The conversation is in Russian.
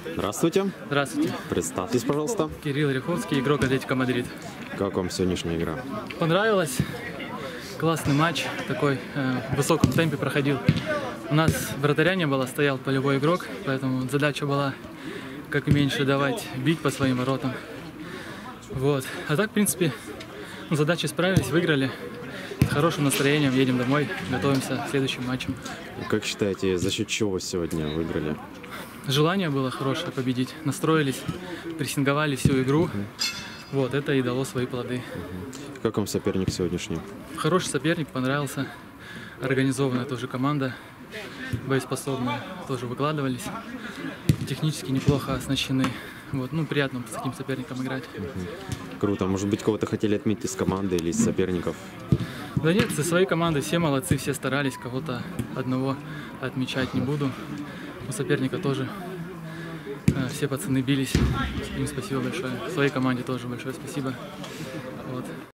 Здравствуйте. Здравствуйте. Представьтесь, пожалуйста. Кирилл Ряховский, игрок Атлетико Мадрид. Как вам сегодняшняя игра? Понравилось. Классный матч, такой в высоком темпе проходил. У нас вратаря не было, стоял полевой игрок, поэтому задача была как меньше давать бить по своим воротам. Вот. А так, в принципе, задачи справились, выиграли. С хорошим настроением едем домой, готовимся к следующим матчам. Как считаете, за счет чего сегодня выиграли? Желание было хорошее победить. Настроились, прессинговали всю игру. Вот, это и дало свои плоды. Как вам соперник сегодняшний? Хороший соперник, понравился. Организованная тоже команда, боеспособная, тоже выкладывались. Технически неплохо оснащены. Вот, ну, приятно с таким соперником играть. Круто. Может быть, кого-то хотели отметить из команды или из соперников? Да нет, со своей командой все молодцы, все старались. Кого-то одного отмечать не буду. У соперника тоже все пацаны бились. Им спасибо большое. Своей команде тоже большое спасибо. Вот.